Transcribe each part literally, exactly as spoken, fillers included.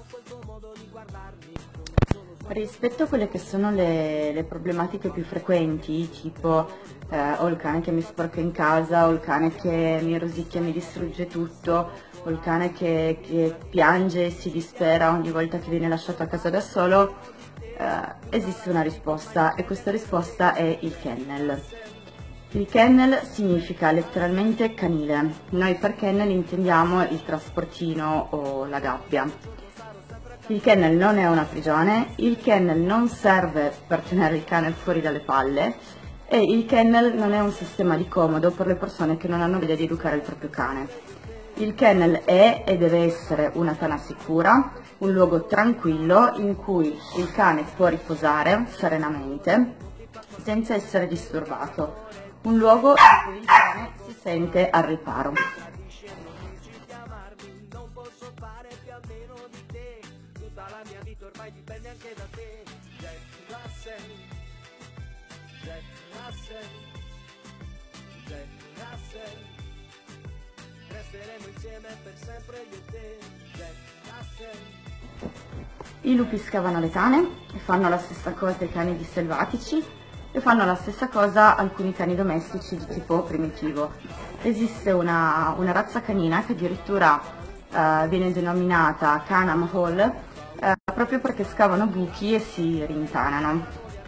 Rispetto a quelle che sono le, le problematiche più frequenti, tipo eh, ho il cane che mi sporca in casa, ho il cane che mi rosicchia e mi distrugge tutto, ho il cane che, che piange e si dispera ogni volta che viene lasciato a casa da solo, eh, esiste una risposta e questa risposta è il kennel. Il kennel significa letteralmente canile, noi per kennel intendiamo il trasportino o la gabbia. Il kennel non è una prigione, il kennel non serve per tenere il cane fuori dalle palle e il kennel non è un sistema di comodo per le persone che non hanno voglia di educare il proprio cane. Il kennel è e deve essere una tana sicura, un luogo tranquillo in cui il cane può riposare serenamente senza essere disturbato, un luogo in cui il cane si sente al riparo. La mia vita ormai dipende anche da te, Jack Russell, Jack Russell, Jack Russell, resteremo insieme per sempre io e te, Jack Russell. I lupi scavano le tane e fanno la stessa cosa i cani di selvatici e fanno la stessa cosa alcuni cani domestici di tipo primitivo. Esiste una, una razza canina che addirittura uh, viene denominata Canham Hall, Eh, proprio perché scavano buchi e si rintanano.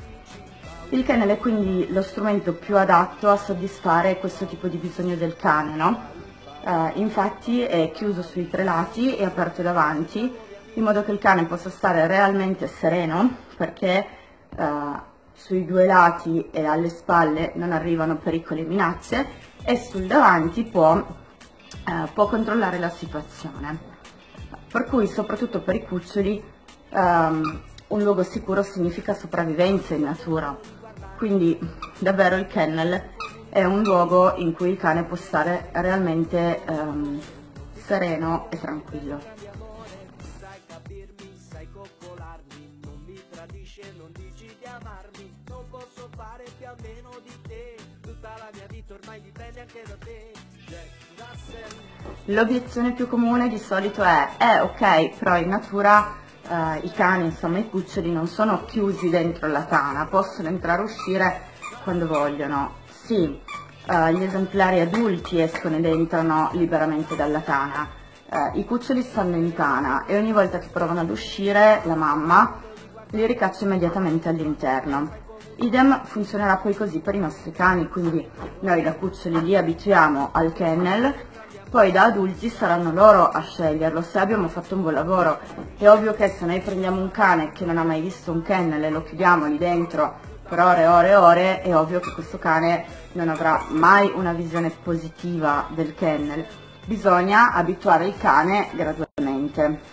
Il kennel è quindi lo strumento più adatto a soddisfare questo tipo di bisogno del cane, no? Eh, infatti è chiuso sui tre lati e aperto davanti, in modo che il cane possa stare realmente sereno, perché eh, sui due lati e alle spalle non arrivano pericoli e minacce, e sul davanti può, eh, può controllare la situazione. Per cui, soprattutto per i cuccioli, um, un luogo sicuro significa sopravvivenza in natura. Quindi davvero il kennel è un luogo in cui il cane può stare realmente um, sereno e tranquillo. Sai capirmi, sai coccolarmi, non mi tradisce, non dici di amarmi, non posso fare più a meno di te, tutta la mia vita ormai dipende anche da te, Jack Russell. L'obiezione più comune di solito è, eh ok, però in natura eh, i cani, insomma i cuccioli non sono chiusi dentro la tana, possono entrare e uscire quando vogliono. Sì, eh, gli esemplari adulti escono ed entrano liberamente dalla tana, eh, i cuccioli stanno in tana e ogni volta che provano ad uscire la mamma li ricaccia immediatamente all'interno. Idem funzionerà poi così per i nostri cani, quindi noi da cuccioli li abituiamo al kennel, poi da adulti saranno loro a sceglierlo. Se abbiamo fatto un buon lavoro, è ovvio che se noi prendiamo un cane che non ha mai visto un kennel e lo chiudiamo lì dentro per ore e ore e ore, è ovvio che questo cane non avrà mai una visione positiva del kennel. Bisogna abituare il cane gradualmente.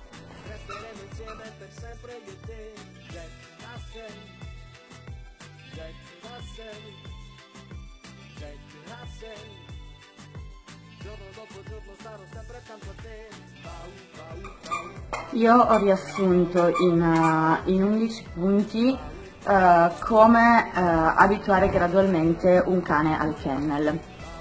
Io ho riassunto in, uh, in undici punti uh, come uh, abituare gradualmente un cane al kennel.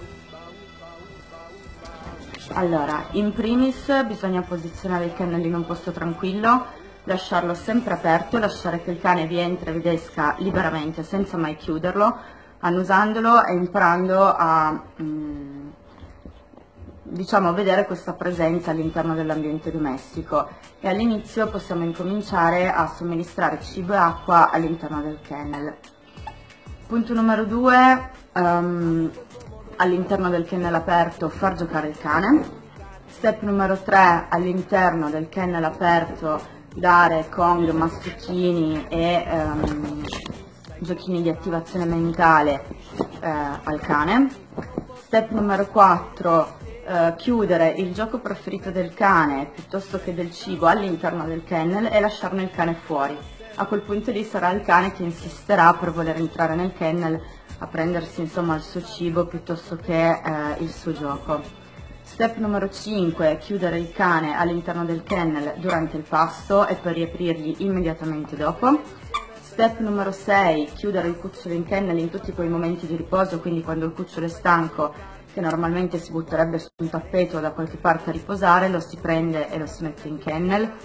Allora, in primis bisogna posizionare il kennel in un posto tranquillo, lasciarlo sempre aperto, lasciare che il cane vi entri e vi esca liberamente senza mai chiuderlo, annusandolo e imparando a mm, diciamo vedere questa presenza all'interno dell'ambiente domestico, e all'inizio possiamo incominciare a somministrare cibo e acqua all'interno del kennel. Punto numero due, um, all'interno del kennel aperto far giocare il cane. Step numero tre, all'interno del kennel aperto dare Kong, masticchini e um, giochini di attivazione mentale eh, al cane. Step numero quattro, Uh, chiudere il gioco preferito del cane piuttosto che del cibo all'interno del kennel e lasciarne il cane fuori. A quel punto lì sarà il cane che insisterà per voler entrare nel kennel a prendersi insomma il suo cibo piuttosto che uh, il suo gioco. Step numero cinque, chiudere il cane all'interno del kennel durante il pasto e poi riaprirgli immediatamente dopo. Step numero sei, chiudere il cucciolo in kennel in tutti quei momenti di riposo, quindi quando il cucciolo è stanco, che normalmente si butterebbe su un tappeto o da qualche parte a riposare, lo si prende e lo si mette in kennel.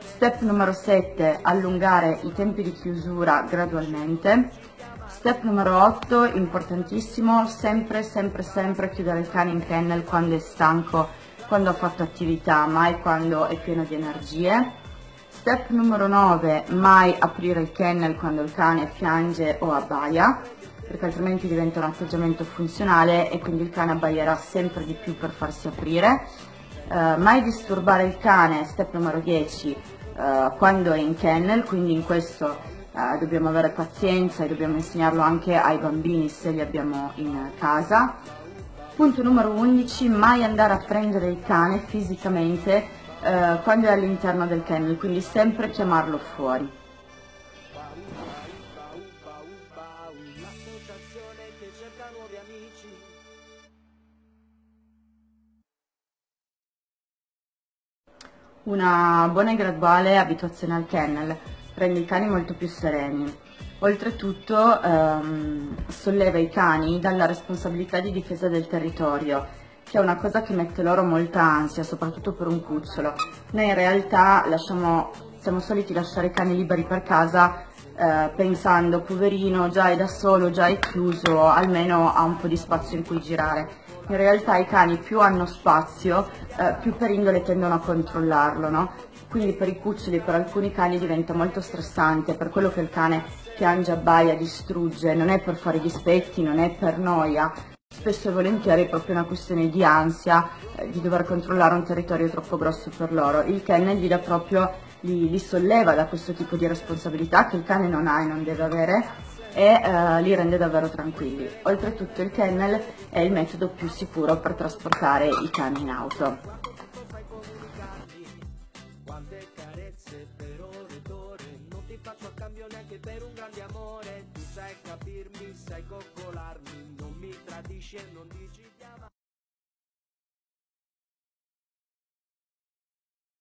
Step numero sette, allungare i tempi di chiusura gradualmente. Step numero otto, importantissimo, sempre, sempre, sempre chiudere il cane in kennel quando è stanco, quando ha fatto attività, mai quando è pieno di energie. Step numero nove, mai aprire il kennel quando il cane piange o abbaia, perché altrimenti diventa un atteggiamento funzionale e quindi il cane abbaierà sempre di più per farsi aprire. Uh, mai disturbare il cane, step numero dieci, uh, quando è in kennel, quindi in questo uh, dobbiamo avere pazienza e dobbiamo insegnarlo anche ai bambini se li abbiamo in casa. Punto numero undici, mai andare a prendere il cane fisicamente uh, quando è all'interno del kennel, quindi sempre chiamarlo fuori. L'associazione che cerca nuovi amici. Una buona e graduale abituazione al kennel rende i cani molto più sereni. Oltretutto ehm, solleva i cani dalla responsabilità di difesa del territorio, che è una cosa che mette loro molta ansia, soprattutto per un cucciolo. Noi in realtà lasciamo, siamo soliti lasciare i cani liberi per casa eh, pensando, poverino, già è da solo, già è chiuso, almeno ha un po' di spazio in cui girare. In realtà i cani più hanno spazio, eh, più per indole tendono a controllarlo, no? Quindi per i cuccioli e per alcuni cani diventa molto stressante, per quello che il cane piange, abbaia, distrugge, non è per fare i dispetti, non è per noia, spesso e volentieri è proprio una questione di ansia, eh, di dover controllare un territorio troppo grosso per loro. Il kennel gli dà proprio, li, li solleva da questo tipo di responsabilità che il cane non ha e non deve avere, e eh, li rende davvero tranquilli. Oltretutto il kennel è il metodo più sicuro per trasportare i cani in auto. Quante carezze per ore ed ore, non ti faccio a cambio neanche per un grande amore. Tu sai capirmi, sai coccolarmi, non mi tradisci e non dici di amarmi.